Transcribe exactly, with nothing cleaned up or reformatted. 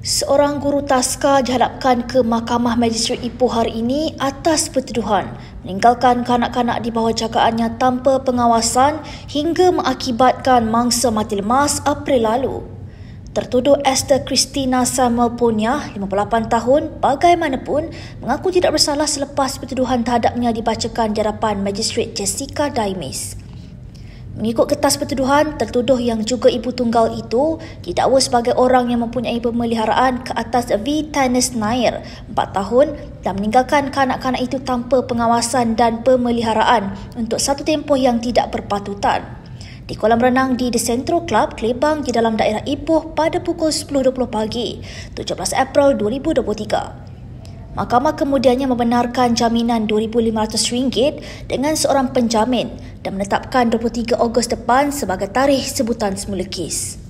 Seorang guru taska dihadapkan ke Mahkamah Magistrate Ipoh hari ini atas pertuduhan meninggalkan kanak-kanak di bawah jagaannya tanpa pengawasan hingga mengakibatkan mangsa mati lemas April lalu. Tertuduh Esther Christina Samuel Punya, lima puluh lapan tahun, bagaimanapun mengaku tidak bersalah selepas pertuduhan terhadapnya dibacakan di hadapan Magistrate Jessica Daimis. Mengikut kertas pertuduhan, tertuduh yang juga ibu tunggal itu didakwa sebagai orang yang mempunyai pemeliharaan ke atas V. Tanis Nair, empat tahun, dan meninggalkan kanak-kanak itu tanpa pengawasan dan pemeliharaan untuk satu tempoh yang tidak berpatutan di kolam renang di The Centro Club, Klebang di dalam daerah Ipoh pada pukul sepuluh dua puluh pagi, tujuh belas April dua ribu dua puluh tiga. Mahkamah kemudiannya membenarkan jaminan dua ribu lima ratus ringgit dengan seorang penjamin dan menetapkan dua puluh tiga Ogos depan sebagai tarikh sebutan semula kes.